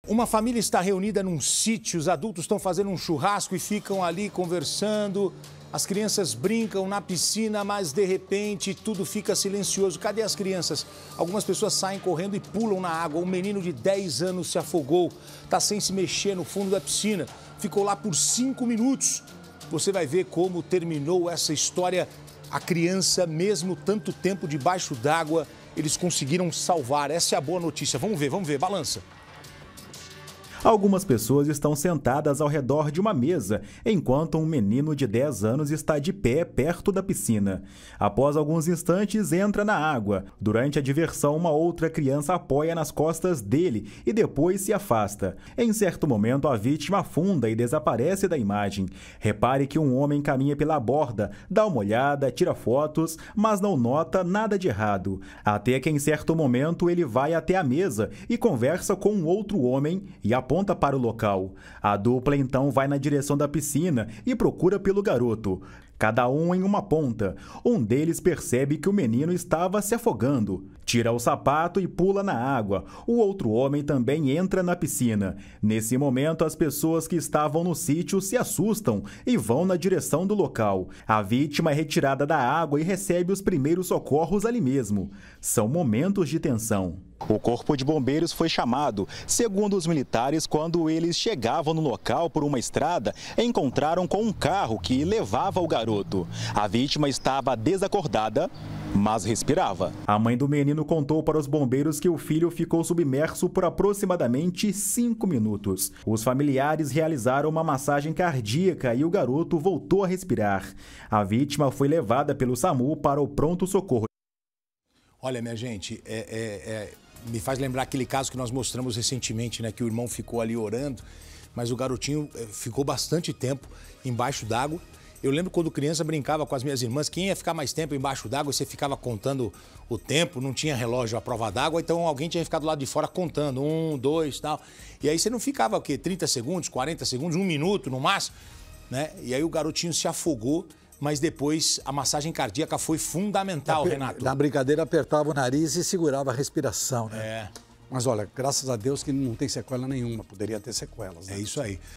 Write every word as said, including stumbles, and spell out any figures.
Uma família está reunida num sítio, os adultos estão fazendo um churrasco e ficam ali conversando. As crianças brincam na piscina, mas de repente tudo fica silencioso. Cadê as crianças? Algumas pessoas saem correndo e pulam na água. Um menino de dez anos se afogou, está sem se mexer no fundo da piscina. Ficou lá por cinco minutos. Você vai ver como terminou essa história. A criança, mesmo tanto tempo debaixo d'água, eles conseguiram salvar. Essa é a boa notícia. Vamos ver, vamos ver. Balança. Algumas pessoas estão sentadas ao redor de uma mesa, enquanto um menino de dez anos está de pé perto da piscina. Após alguns instantes, entra na água. Durante a diversão, uma outra criança apoia nas costas dele e depois se afasta. Em certo momento, a vítima afunda e desaparece da imagem. Repare que um homem caminha pela borda, dá uma olhada, tira fotos, mas não nota nada de errado. Até que em certo momento ele vai até a mesa e conversa com um outro homem e aponta aponta para o local. A dupla então vai na direção da piscina e procura pelo garoto. Cada um em uma ponta. Um deles percebe que o menino estava se afogando. Tira o sapato e pula na água. O outro homem também entra na piscina. Nesse momento, as pessoas que estavam no sítio se assustam e vão na direção do local. A vítima é retirada da água e recebe os primeiros socorros ali mesmo. São momentos de tensão. O corpo de bombeiros foi chamado. Segundo os militares, quando eles chegavam no local por uma estrada, encontraram com um carro que levava o garoto. A vítima estava desacordada, mas respirava. A mãe do menino contou para os bombeiros que o filho ficou submerso por aproximadamente cinco minutos. Os familiares realizaram uma massagem cardíaca e o garoto voltou a respirar. A vítima foi levada pelo SAMU para o pronto-socorro. Olha, minha gente, é, é, é, me faz lembrar aquele caso que nós mostramos recentemente, né? Que o irmão ficou ali orando, mas o garotinho ficou bastante tempo embaixo d'água. Eu lembro quando criança brincava com as minhas irmãs, quem ia ficar mais tempo embaixo d'água, você ficava contando o tempo, não tinha relógio à prova d'água, então alguém tinha ficado do lado de fora contando, um, dois, tal. E aí você não ficava, o quê? trinta segundos, quarenta segundos, um minuto no máximo, né? E aí o garotinho se afogou, mas depois a massagem cardíaca foi fundamental, na, Renato. Na brincadeira apertava o nariz e segurava a respiração, né? É. Mas olha, graças a Deus que não tem sequela nenhuma, poderia ter sequelas, né? É isso aí.